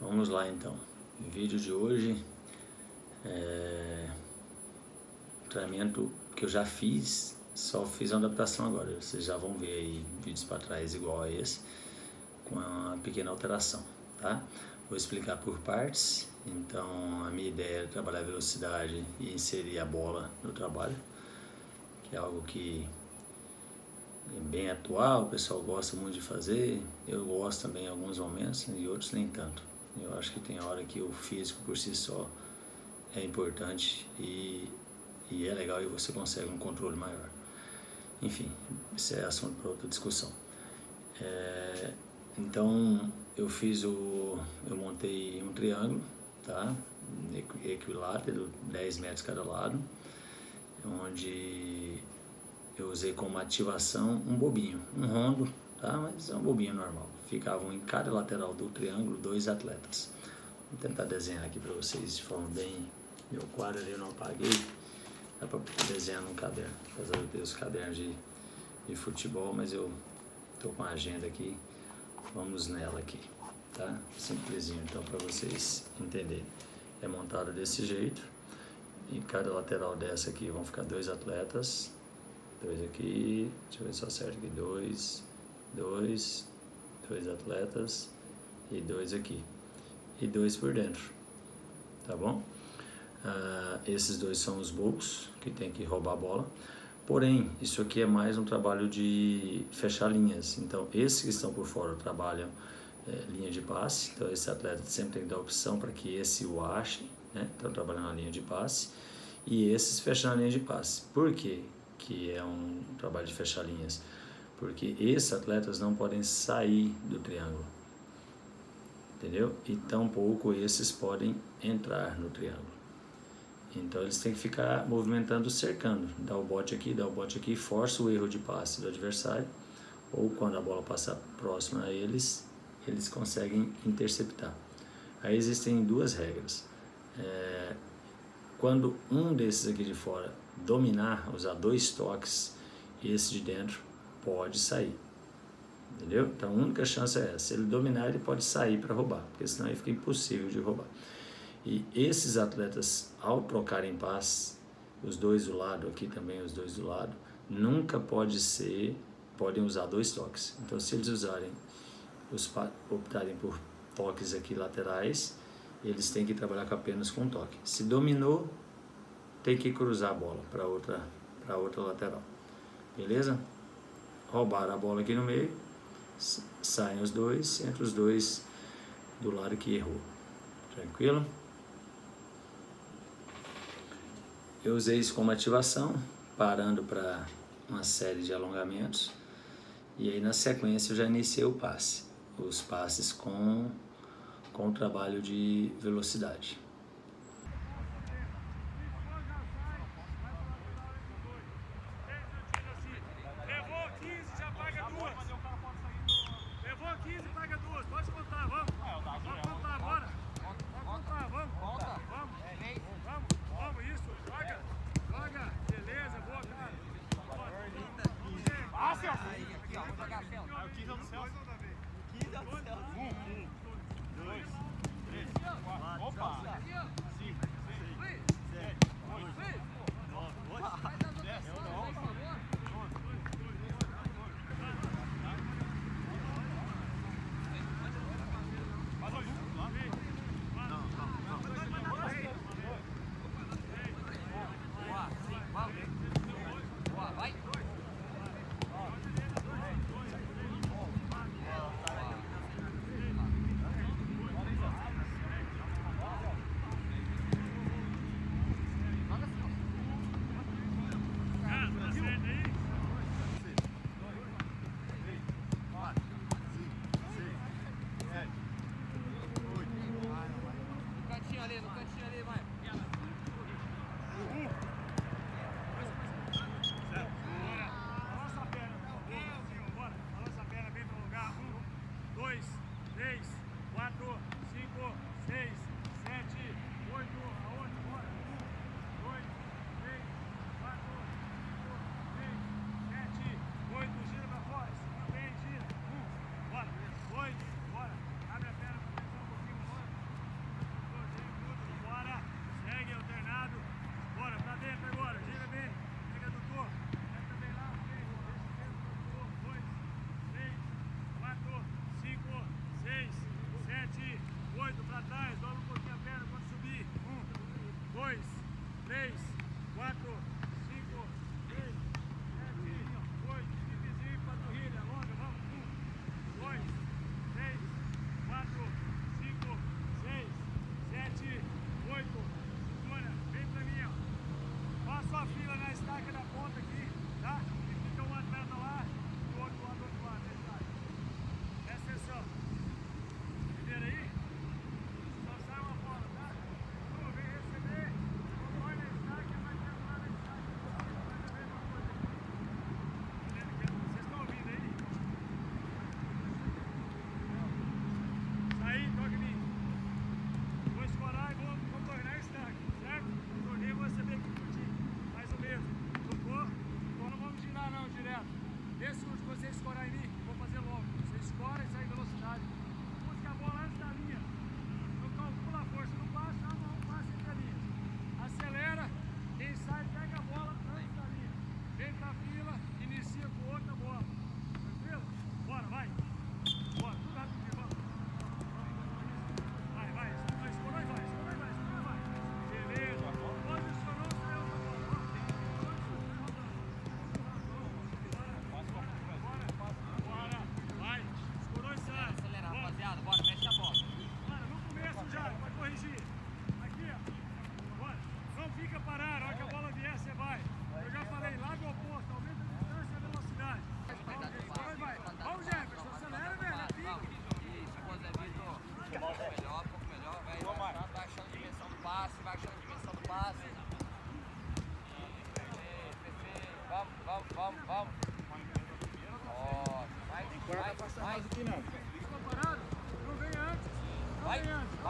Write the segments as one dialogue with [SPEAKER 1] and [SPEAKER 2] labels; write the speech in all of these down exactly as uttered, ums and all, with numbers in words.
[SPEAKER 1] Vamos lá então. O vídeo de hoje é um treinamento que eu já fiz, só fiz uma adaptação agora. Vocês já vão ver aí vídeos para trás igual a esse, com uma pequena alteração, tá? Vou explicar por partes. Então a minha ideia é trabalhar a velocidade e inserir a bola no trabalho, que é algo que é bem atual, o pessoal gosta muito de fazer. Eu gosto também em alguns momentos e outros nem tanto. Eu acho que tem hora que o físico por si só é importante e, e é legal e você consegue um controle maior. Enfim, isso é assunto para outra discussão. É, então eu fiz o, eu montei um triângulo, tá? Equilátero, dez metros cada lado, onde eu usei como ativação um bobinho, um rondo, tá? Mas é um bobinho normal. Ficavam em cada lateral do triângulo dois atletas. Vou tentar desenhar aqui para vocês de forma bem... Meu quadro ali eu não apaguei, dá para desenhar num caderno. Apesar de eu ter os cadernos de, de futebol, mas eu tô com a agenda aqui. Vamos nela aqui, tá? Simplesinho então para vocês entenderem. É montado desse jeito. Em cada lateral dessa aqui vão ficar dois atletas. Dois aqui, deixa eu ver se eu acerto aqui, dois, dois, dois atletas e dois aqui, e dois por dentro, tá bom? Ah, esses dois são os bulls, que tem que roubar a bola, porém, isso aqui é mais um trabalho de fechar linhas, então esses que estão por fora trabalham é, linha de passe, então esse atleta sempre tem que dar opção para que esse o ache, né? Então trabalhando na linha de passe, e esses fecham a linha de passe. Por quê que é um trabalho de fechar linhas? Porque esses atletas não podem sair do triângulo, entendeu? E tampouco esses podem entrar no triângulo. Então eles têm que ficar movimentando, cercando, dá o bote aqui, dá o bote aqui, força o erro de passe do adversário, ou quando a bola passar próxima a eles, eles conseguem interceptar. Aí existem duas regras. É, quando um desses aqui de fora dominar, usar dois toques, esse de dentro pode sair, entendeu? Então a única chance é essa, se ele dominar ele pode sair para roubar, porque senão aí fica impossível de roubar. E esses atletas, ao trocarem passes, os dois do lado, aqui também os dois do lado, nunca pode ser, podem usar dois toques. Então se eles usarem, os, optarem por toques aqui laterais, eles têm que trabalhar com apenas com um toque. Se dominou, tem que cruzar a bola para outra, para outra lateral, beleza? Roubaram a bola aqui no meio, saem os dois, entre os dois do lado que errou, tranquilo? Eu usei isso como ativação, parando para uma série de alongamentos, e aí na sequência eu já iniciei o passe, os passes com, com o trabalho de velocidade.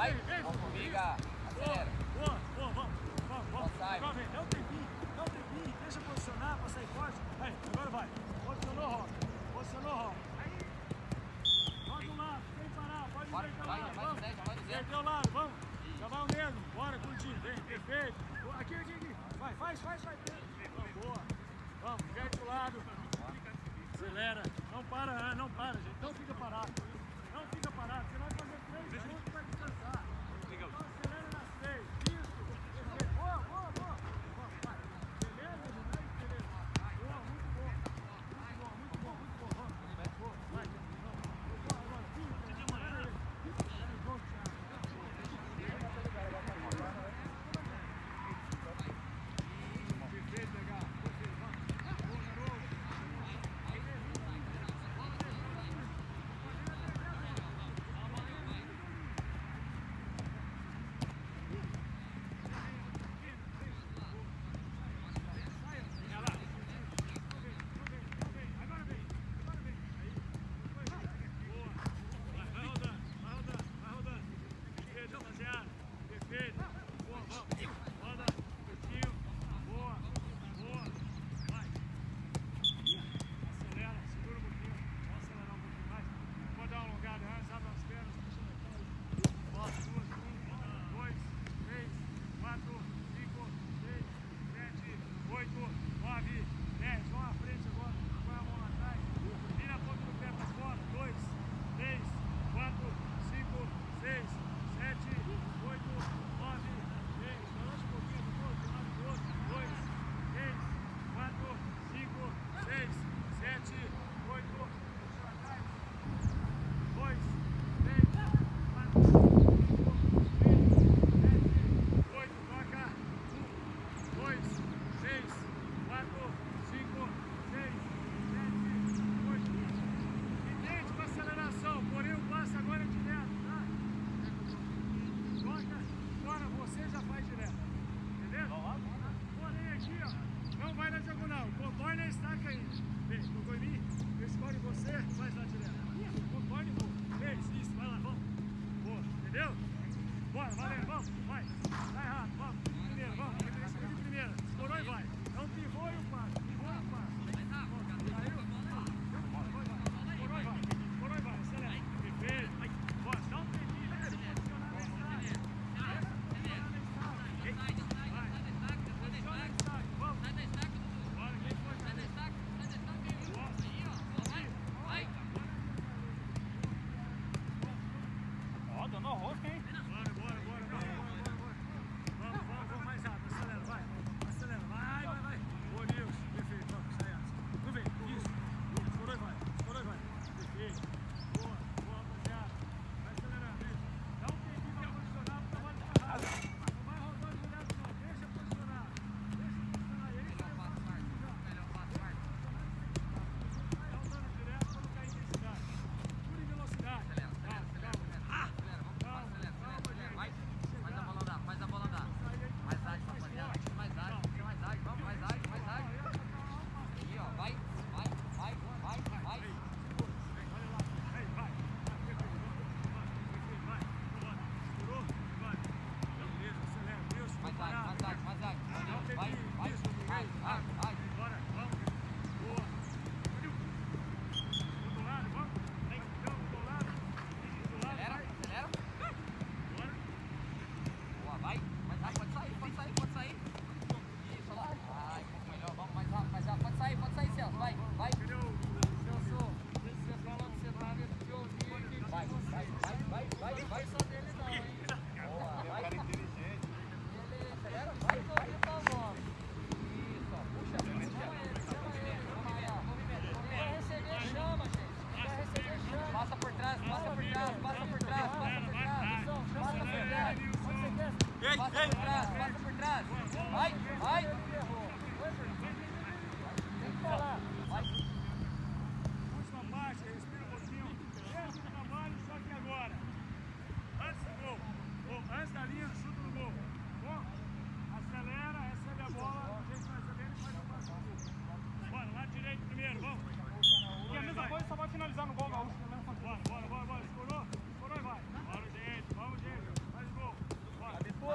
[SPEAKER 2] Vai, vamos comigo, acelera. Boa, boa, vamos, vamos, vamos. Agora vem, dá um tempinho, dá um tempinho, deixa posicionar pra sair forte. Aí, agora vai. Posicionou, roda. Posicionou, roda. Roda do lado, sem parar, pode inverter o lado, vamos. Inverter o lado, vamos. Já vai o mesmo, bora, curtindo, vem, perfeito. Aqui, aqui, aqui. Vai, faz, faz, faz. Vamos, boa. Vamos, inverte o lado. Acelera. Não para, não para, gente. Não fica parado. Não fica parado, você vai fazer três juntos e vai descansar. Então acelera nas três. Isso. Boa, boa, boa. Vai. Beleza, Junai? Beleza. Boa, muito bom. Muito bom, muito bom, muito bom. Vamos. Boa, vai. Vamos. Boa, agora. Fica, acelera aí. Vamos, Thiago. Perfeito, legal. Perfeito, vamos. Boa, garoto.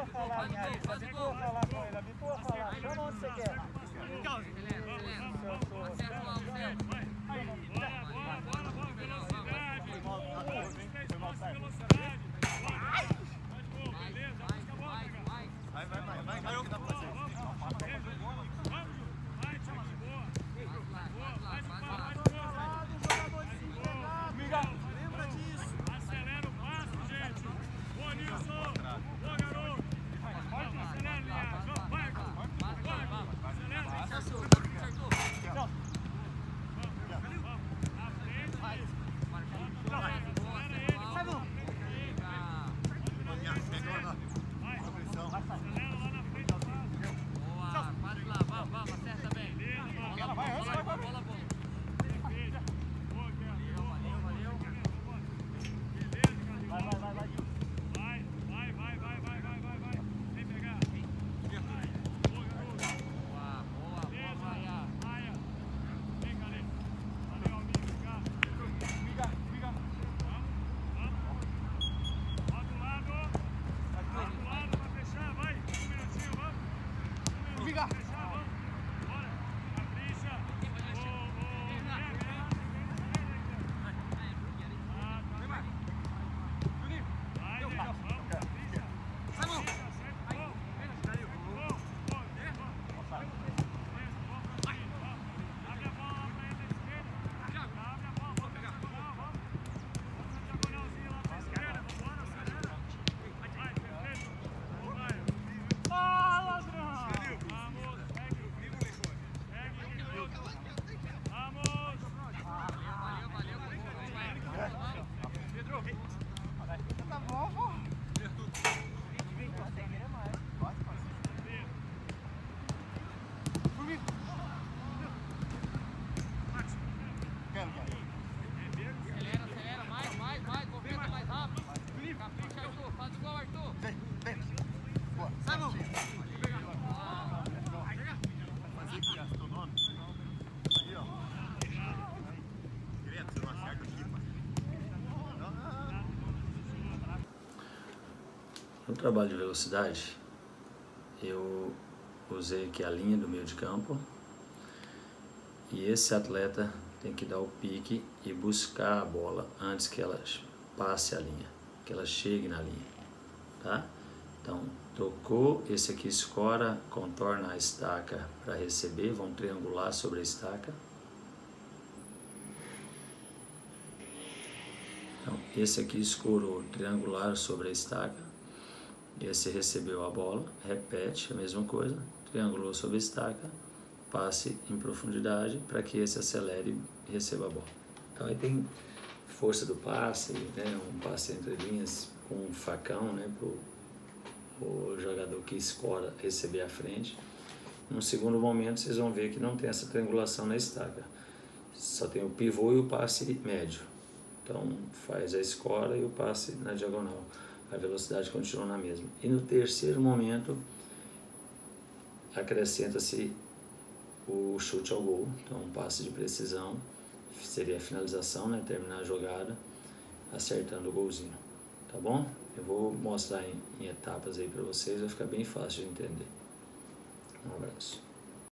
[SPEAKER 2] falar, minha amiga. Habitua a falar com ele. Habitua a falar. Chama onde você quer.
[SPEAKER 3] Vai, vai, vai, vai, vai, que dá pra fazer.
[SPEAKER 2] Lembra disso.
[SPEAKER 4] Acelera o passo, gente. Boa, Nilson. Boa, garoto. Acelera, Linhares. Vai, vai. Acelera. Acertou. Acertou. À frente. Acelera ele.
[SPEAKER 2] Vai, vamos.
[SPEAKER 4] Vai. Acelera lá na frente do passo.
[SPEAKER 5] Boa, para lá, vamos, vamos, acerta bem. Bola,
[SPEAKER 2] Vai,
[SPEAKER 5] bola,
[SPEAKER 2] vai, vai,
[SPEAKER 5] bola,
[SPEAKER 2] vai.
[SPEAKER 5] bola, bola.
[SPEAKER 4] Boa,
[SPEAKER 5] Valeu, valeu, valeu.
[SPEAKER 2] Vai, vai, vai, vai.
[SPEAKER 4] Vai, vai, vai, vai, vai, vai, vai, vai. Vem pegar. Boa, garoto.
[SPEAKER 5] Boa, boa, boa, Maia.
[SPEAKER 4] Maia. Vem, galera. Valeu, amigo. Obrigado.
[SPEAKER 2] Miga, miga.
[SPEAKER 4] Vamos, vamos. Lá do lado. Lá do lado pra fechar. Vai. Um minutinho, vamos. Um minutinho
[SPEAKER 2] Miga.
[SPEAKER 4] pra fechar, vamos. Bora. Capricha. Ô, ô, pega, pega. Ah, tá. Vai, gente. Vamos, capricha. Capricha, acerta. Bom. Bom, bom. Abre a bola lá pra ele da esquerda. Abre a bola, vamos pegar. Vamos. Vamos na diagonalzinha lá pra esquerda. Vambora, acelera. Vai, perfeito. Vamos, vai. Ah, ladrão. Vamos, segue. Segue, garoto. Vamos.
[SPEAKER 5] Valeu, valeu, valeu.
[SPEAKER 2] Pedro. Tá bom, pô. Vem, pode ter mais. Pode, pode. Quero, quero.
[SPEAKER 5] Acelera, acelera, mais, mais, mais, movimenta mais rápido. Capricha, Arthur, faz igual, Arthur.
[SPEAKER 2] Vem, vem. Boa. Sai, vamos.
[SPEAKER 3] Fazer que gastou o nome. Aí, ó. Direto, você não acerta aqui, pai.
[SPEAKER 1] No trabalho de velocidade, eu usei aqui a linha do meio de campo e esse atleta tem que dar o pique e buscar a bola antes que ela passe a linha, que ela chegue na linha, tá? Então, tocou, esse aqui escora, contorna a estaca para receber, vão triangular sobre a estaca. Então, esse aqui escorou, triangular sobre a estaca. Esse recebeu a bola, repete a mesma coisa, triangulou sobre a estaca, passe em profundidade para que esse acelere e receba a bola. Então aí tem força do passe, né, um passe entre linhas com um facão, né, para o jogador que escora receber à frente. No segundo momento vocês vão ver que não tem essa triangulação na estaca, só tem o pivô e o passe médio. Então faz a escora e o passe na diagonal. A velocidade continua na mesma. E no terceiro momento, acrescenta-se o chute ao gol. Então, um passe de precisão seria a finalização, né? Terminar a jogada, acertando o golzinho. Tá bom? Eu vou mostrar em, em etapas aí para vocês, vai ficar bem fácil de entender. Um abraço.